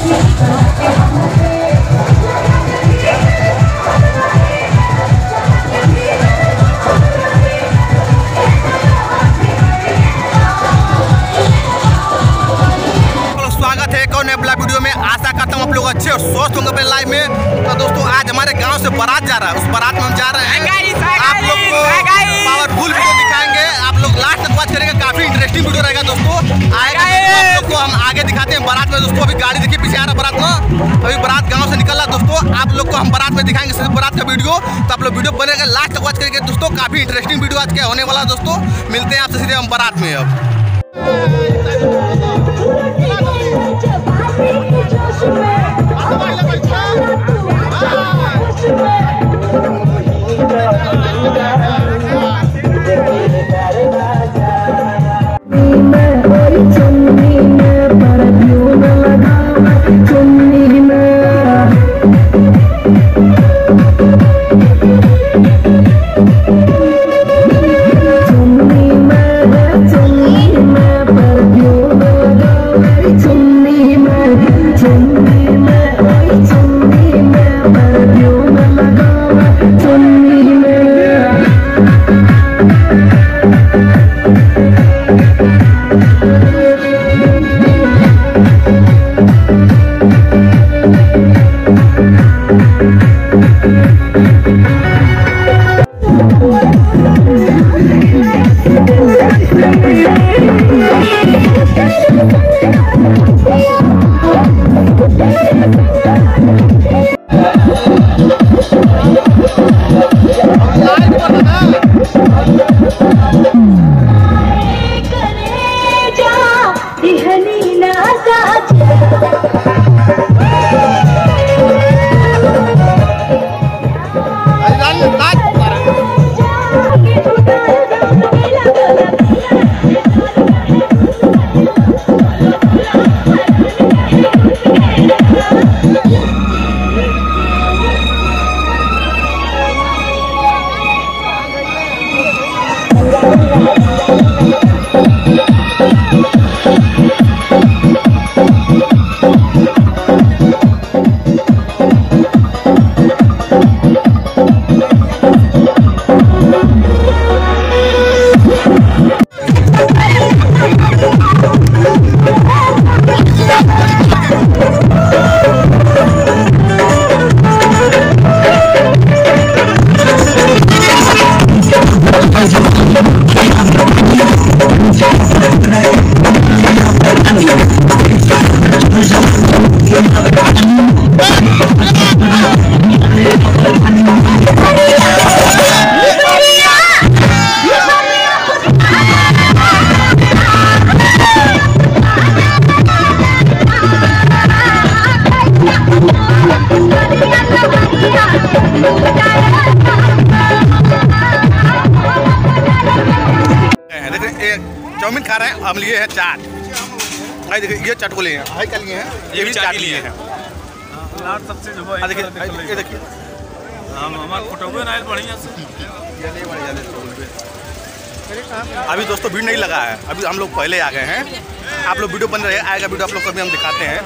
Video में आशा करता हूँ आप लोग अच्छे और स्वस्थ होंगे अपने लाइफ में। तो दोस्तों आज हमारे गांव से बारात जा रहा है, उस बारात में हम जा रहे हैं। आप लोग को पावरफुल वीडियो दिखाएंगे, आप लोग लास्ट तक वॉच करेंगे, काफी इंटरेस्टिंग वीडियो रहेगा दोस्तों। आएगा आप लोग को हम आगे दिखाते हैं बारात में। दोस्तों अभी गाड़ी देखिए पीछे आ रहा बारात में, अभी बारात गाँव से निकल रहा दोस्तों। आप लोग को हम बारात में दिखाएंगे सिर्फ बारात का वीडियो, तो आप लोग वीडियो बनेगा लास्ट तक वॉच करेंगे दोस्तों। काफी इंटरेस्टिंग वीडियो आज क्या होने वाला है दोस्तों। मिलते हैं आपसे सीधे हम बारात में। अब चाउमीन खा रहे हैं, हम लिए हैं चाट। भाई देखिए ये चाट को लिए हैं, भाई क्या लिए हैं, ये भी चाट लिए हैं। सबसे देखिए ये देखिए हम हमारे फोटो बनाए बढ़िया से। अभी दोस्तों भीड़ नहीं लगा है, अभी हम लोग पहले आ गए हैं। आप लोग वीडियो बन रहे हैं, आएगा वीडियो आप लोग को भी हम दिखाते हैं।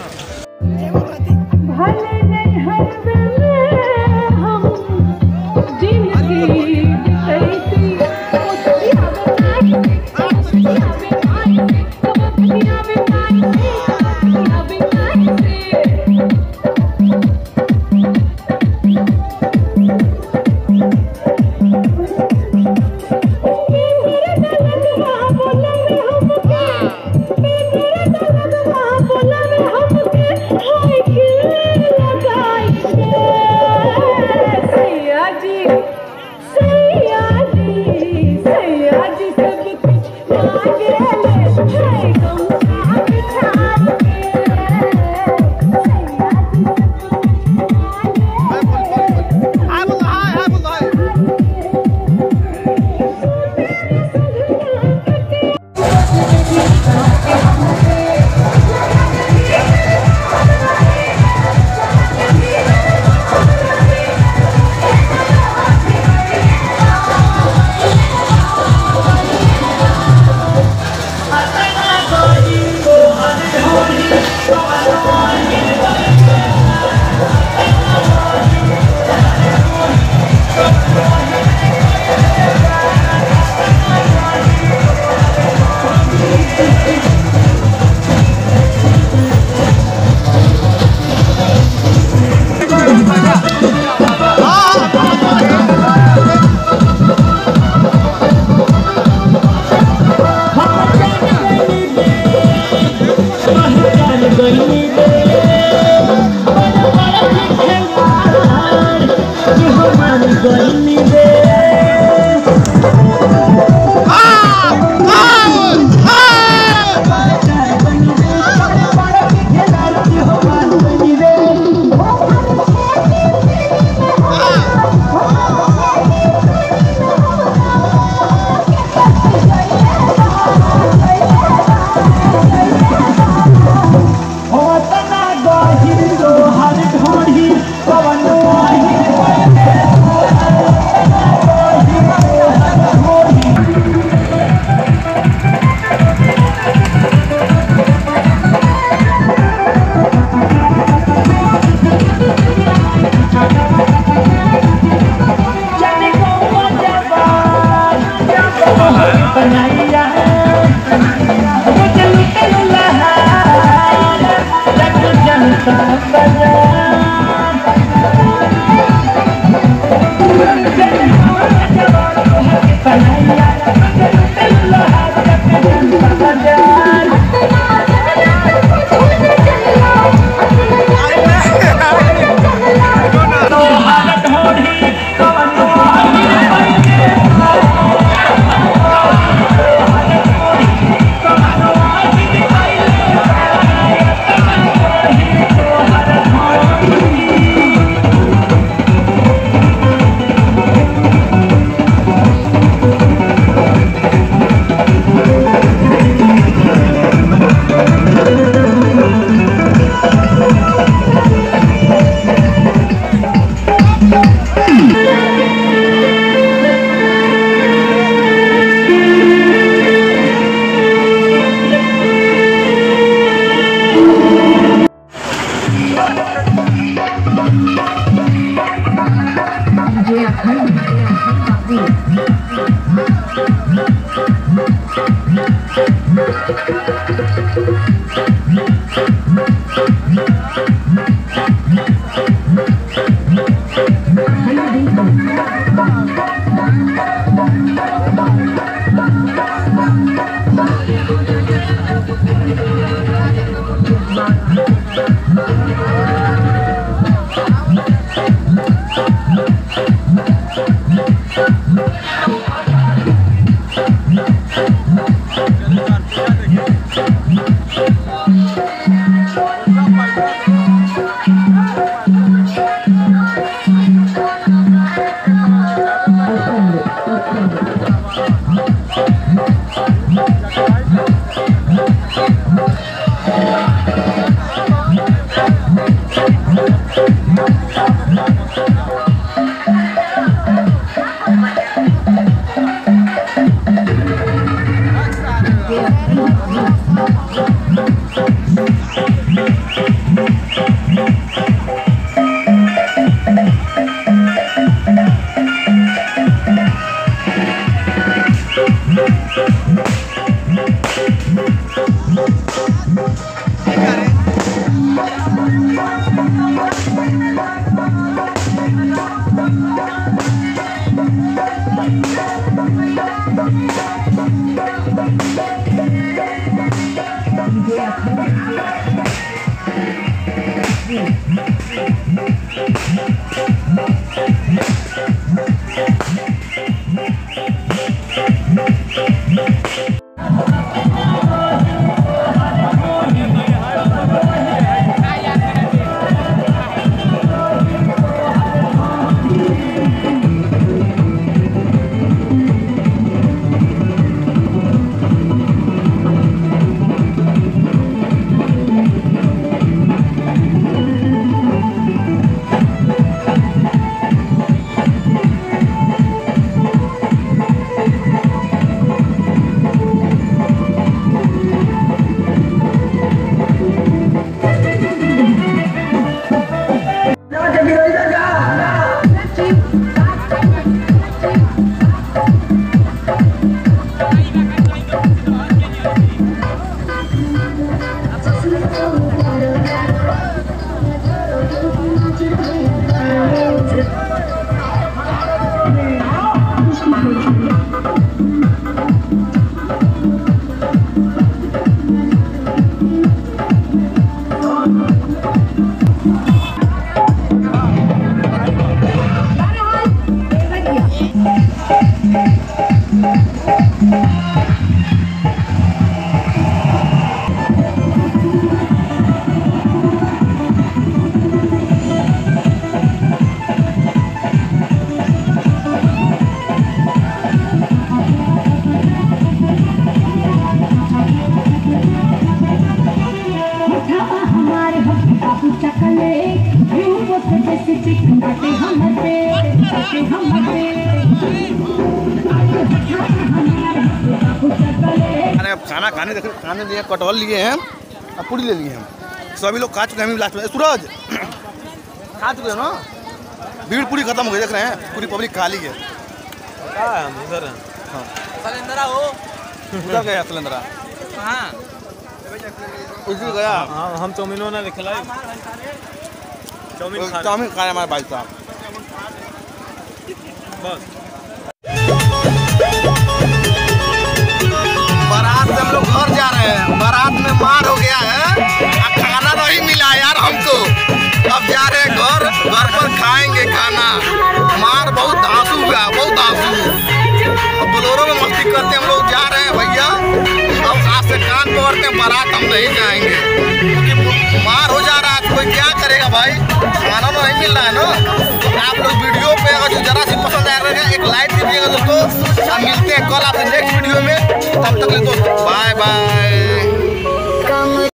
खाना खाने लिए कटहल लिए हैं और पूरी ले लिए हैं। सभी लोग खा चुके हैं। हम लास्ट में सूरज खा चुके हैं ना। भीड़ पूरी खत्म हो गई, देख रहे हैं पूरी पब्लिक खाली है। इधर हाँ सिलेंडरा हो उधर गया सिलेंडरा उसी गया। हाँ हम चाउमीनों ने खिलाई। चाउमीन खाया हमारे भाई साहब। बस बारात से हम लोग घर जा रहे हैं। बारात में मार हो गया है, खाना नहीं मिला यार हमको। अब जा रहे हैं घर पर खाएंगे खाना। मार बहुत धांसू हुआ, बहुत धांसू। अब बोलोरो में मस्ती करते हम लोग जा रहे हैं भैया। अब आज से कान पकड़ते हैं, बारात हम नहीं जाएंगे क्योंकि मार हो जा रहा है। कोई क्या करेगा भाई, खाना तो नहीं मिल रहा है ना। तो आप लोग वीडियो पे अगर जरा सी पसंद आएगा एक लाइक दीजिएगा दोस्तों। अब मिलते हैं कल आपसे नेक्स्ट वीडियो में। तब तक ले दोस्तों बाय बाय।